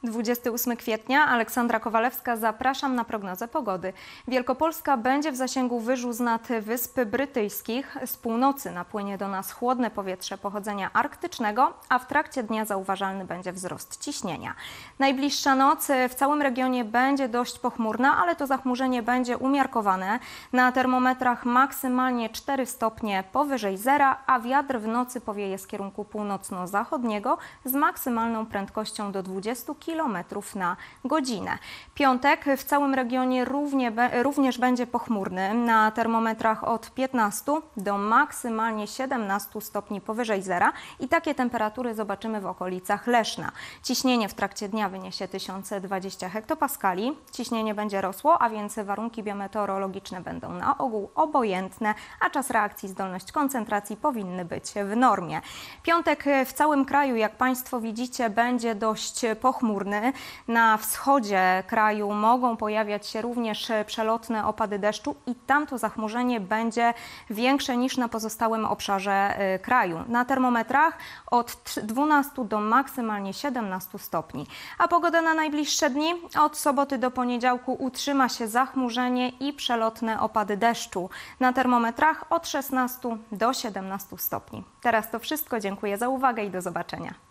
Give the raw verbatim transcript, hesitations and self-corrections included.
dwudziestego ósmego kwietnia, Aleksandra Kowalewska, zapraszam na prognozę pogody. Wielkopolska będzie w zasięgu wyżu z nad Wysp Brytyjskich. Z północy napłynie do nas chłodne powietrze pochodzenia arktycznego, a w trakcie dnia zauważalny będzie wzrost ciśnienia. Najbliższa noc w całym regionie będzie dość pochmurna, ale to zachmurzenie będzie umiarkowane. Na termometrach maksymalnie cztery stopnie powyżej zera, a wiatr w nocy powieje z kierunku północno-zachodniego z maksymalną prędkością do dwudziestu kilometrów na godzinę. Piątek w całym regionie równie, również będzie pochmurny. Na termometrach od piętnastu do maksymalnie siedemnastu stopni powyżej zera i takie temperatury zobaczymy w okolicach Leszna. Ciśnienie w trakcie dnia wyniesie tysiąc dwadzieścia hektopaskali. Ciśnienie będzie rosło, a więc warunki biometeorologiczne będą na ogół obojętne, a czas reakcji, zdolność koncentracji powinny być w normie. Piątek w całym kraju, jak Państwo widzicie, będzie dość pochmurny. Na wschodzie kraju mogą pojawiać się również przelotne opady deszczu i tam to zachmurzenie będzie większe niż na pozostałym obszarze kraju. Na termometrach od dwunastu do maksymalnie siedemnastu stopni. A pogoda na najbliższe dni? Od soboty do poniedziałku utrzyma się zachmurzenie i przelotne opady deszczu. Na termometrach od szesnastu do siedemnastu stopni. Teraz to wszystko. Dziękuję za uwagę i do zobaczenia.